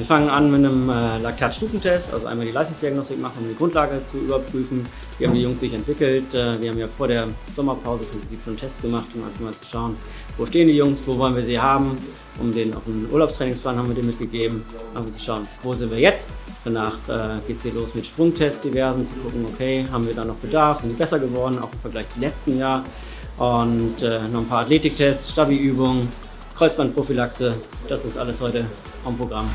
fangen an mit einem Laktatstufentest, also einmal die Leistungsdiagnostik machen, um die Grundlage zu überprüfen. Wie haben die Jungs sich entwickelt? Wir haben ja vor der Sommerpause im Prinzip schon einen Test gemacht, um einfach mal zu schauen, wo stehen die Jungs, wo wollen wir sie haben. Um den auf einen Urlaubstrainingsplan haben wir den mitgegeben, um zu schauen, wo sind wir jetzt. Danach geht es hier los mit Sprungtests diversen, zu gucken, okay, haben wir da noch Bedarf, sind die besser geworden, auch im Vergleich zum letzten Jahr. Und noch ein paar Athletiktests, Stabi-Übungen, Kreuzbandprophylaxe, das ist alles heute am Programm.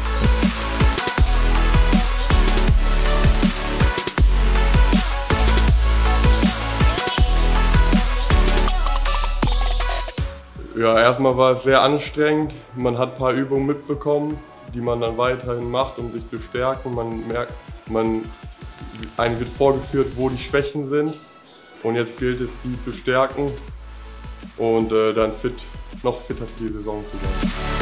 Ja, erstmal war es sehr anstrengend. Man hat ein paar Übungen mitbekommen, die man dann weiterhin macht, um sich zu stärken. Man merkt, einem wird vorgeführt, wo die Schwächen sind. Und jetzt gilt es, die zu stärken und dann noch fitter für die Saison zu sein.